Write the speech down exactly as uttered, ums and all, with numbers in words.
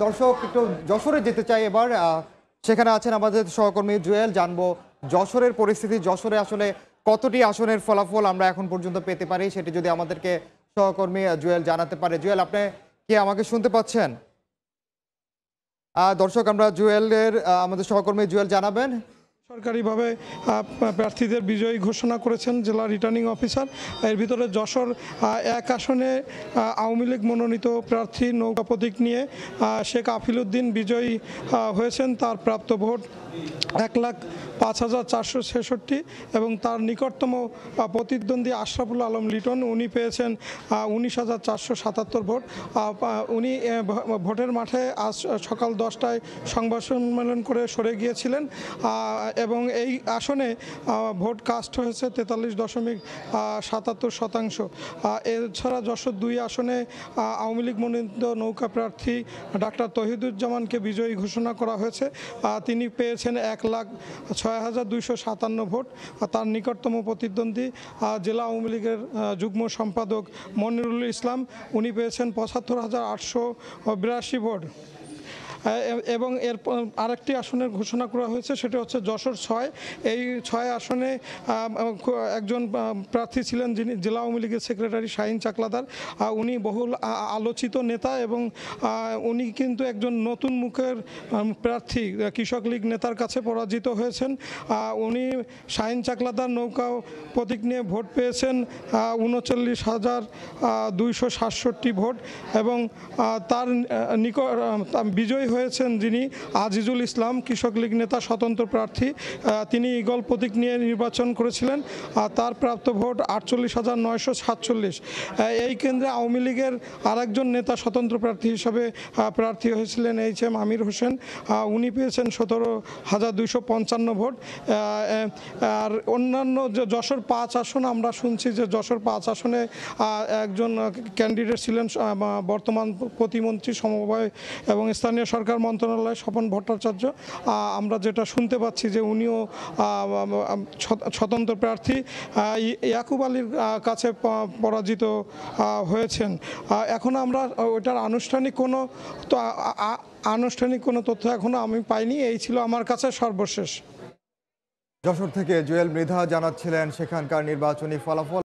দর্শক একটু যশোরে যেতে চাই এবার। সেখানে আছেন আমাদের সহকর্মী জুয়েল। জানবো যশোরের পরিস্থিতি, যশোরে আসলে কতটি আসনের ফলাফল আমরা এখন পর্যন্ত পেতে পারি সেটি যদি আমাদেরকে সহকর্মী জুয়েল জানাতে পারে। জুয়েল, আপনি কি আমাকে শুনতে পাচ্ছেন? দর্শক, আমরা জুয়েলের আমাদের সহকর্মী জুয়েল জানাবেন। সরকারিভাবে প্রার্থীদের বিজয়ী ঘোষণা করেছেন জেলা রিটার্নিং অফিসার। এর ভিতরে যশোর এক আসনে আওয়ামী লীগ মনোনীত প্রার্থী নৌকা প্রতীক নিয়ে শেখ আফিলউদ্দিন বিজয়ী হয়েছেন। তার প্রাপ্ত ভোট এক লাখ পাঁচ হাজার চারশো ছেষট্টি এবং তার নিকটতম প্রতিদ্বন্দ্বী আশরাফুল আলম লিটন, উনি পেয়েছেন উনিশ হাজার চারশো সাতাত্তর ভোট। উনি ভোটের মাঠে আজ সকাল দশটায় সংবাদ সম্মেলন করে সরে গিয়েছিলেন এবং এই আসনে ভোট কাস্ট হয়েছে তেতাল্লিশ দশমিক সাতাত্তর শতাংশ। এছাড়া যশোর দুই আসনে আওয়ামী লীগ মনোনীত নৌকা প্রার্থী ডাক্তার তহিদুজ্জামানকে বিজয়ী ঘোষণা করা হয়েছে। তিনি পেয়েছেন এক লাখ ছয় হাজার দুইশো সাতান্ন ভোট। তার নিকটতম প্রতিদ্বন্দ্বী জেলা আওয়ামী লীগের যুগ্ম সম্পাদক মনিরুল ইসলাম, উনি পেয়েছেন পঁচাত্তর হাজার আটশো বিরাশি ভোট। এবং এর আরেকটি আসনের ঘোষণা করা হয়েছে, সেটা হচ্ছে যশোর ছয়। এই ছয় আসনে একজন প্রার্থী ছিলেন যিনি জেলা আওয়ামী লীগের সেক্রেটারি শাহিন চাকলাদার। উনি বহুল আলোচিত নেতা এবং উনি কিন্তু একজন নতুন মুখের প্রার্থী, কৃষক লীগ নেতার কাছে পরাজিত হয়েছেন। উনি শাহিন চাকলাদার নৌকা প্রতীক নিয়ে ভোট পেয়েছেন উনচল্লিশ হাজার দুইশো সাতষট্টি ভোট এবং তার নিকট বিজয়ী হয়েছেন যিনি আজিজুল ইসলাম, কৃষক লীগ নেতা স্বতন্ত্র প্রার্থী। তিনি ঈগল প্রতীক নিয়ে নির্বাচন করেছিলেন। তার প্রাপ্ত ভোট আটচল্লিশ হাজার নয়শো সাতচল্লিশ। এই কেন্দ্রে আওয়ামী লীগের আরেকজন নেতা স্বতন্ত্র প্রার্থী হিসাবে প্রার্থী হয়েছিলেন এইচ এম আমির হোসেন। উনি পেয়েছেন সতেরো হাজার দুইশো পঞ্চান্ন ভোট। আর অন্যান্য যে যশোর পাঁচ আসন, আমরা শুনছি যে যশোর পাঁচ আসনে একজন ক্যান্ডিডেট ছিলেন বর্তমান প্রতিমন্ত্রী সমবায় এবং স্থানীয় সরকার মন্ত্রণালয় স্বপন ভট্টাচার্য। আমরা যেটা শুনতে পাচ্ছি যে উনিও স্বতন্ত্র প্রার্থী ইয়াকুব আলীর কাছে পরাজিত হয়েছেন। এখন আমরা ওইটার আনুষ্ঠানিক কোনো আনুষ্ঠানিক কোনো তথ্য এখনো আমি পাইনি। এই ছিল আমার কাছে সর্বশেষ। যশোর থেকে জুয়েল মৃধা জানাচ্ছিলেন সেখানকার নির্বাচনী ফলাফল।